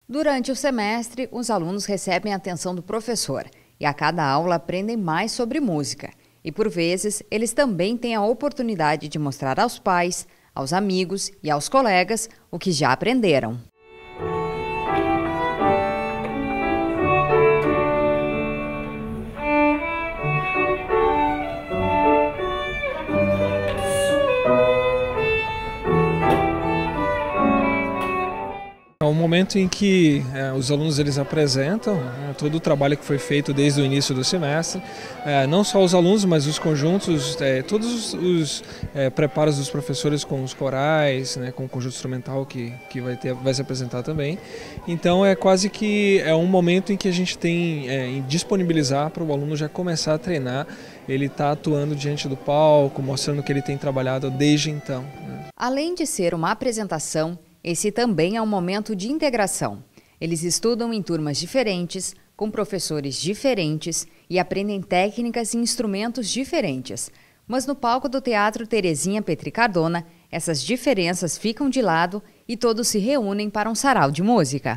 Durante o semestre, os alunos recebem a atenção do professor e a cada aula aprendem mais sobre música. E por vezes, eles também têm a oportunidade de mostrar aos pais, aos amigos e aos colegas o que já aprenderam. É um momento em que os alunos eles apresentam todo o trabalho que foi feito desde o início do semestre, não só os alunos, mas os conjuntos, todos os preparos dos professores com os corais, com o conjunto instrumental que vai se apresentar também. Então é quase que um momento em que a gente tem em disponibilizar para o aluno já começar a treinar, ele está atuando diante do palco, mostrando que ele tem trabalhado desde então. Além de ser uma apresentação, esse também é um momento de integração. Eles estudam em turmas diferentes, com professores diferentes e aprendem técnicas e instrumentos diferentes. Mas no palco do Teatro Terezinha Petri Cardona, essas diferenças ficam de lado e todos se reúnem para um sarau de música.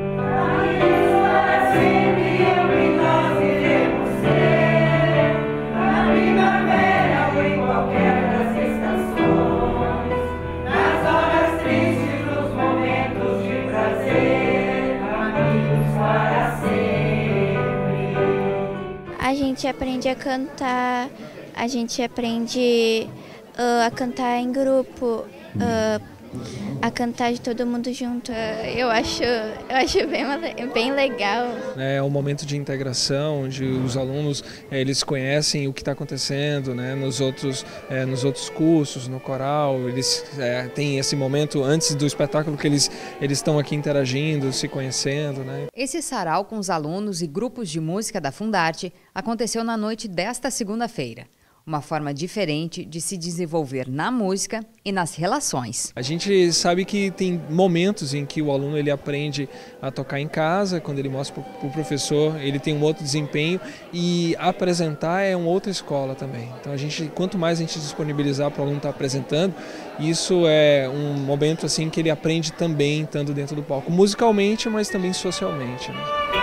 A gente aprende a cantar, a gente aprende a cantar em grupo, a cantar de todo mundo junto. Eu acho bem legal. É um momento de integração, onde os alunos eles conhecem o que está acontecendo, nos outros cursos, no coral. Eles têm esse momento antes do espetáculo que eles estão aqui interagindo, se conhecendo. Esse sarau com os alunos e grupos de música da Fundarte aconteceu na noite desta segunda-feira. Uma forma diferente de se desenvolver na música e nas relações. A gente sabe que tem momentos em que o aluno ele aprende a tocar em casa, quando ele mostra para o professor, ele tem um outro desempenho, e apresentar é uma outra escola também. Então quanto mais a gente disponibilizar para o aluno estar apresentando, isso é um momento assim que ele aprende também estando dentro do palco, musicalmente, mas também socialmente.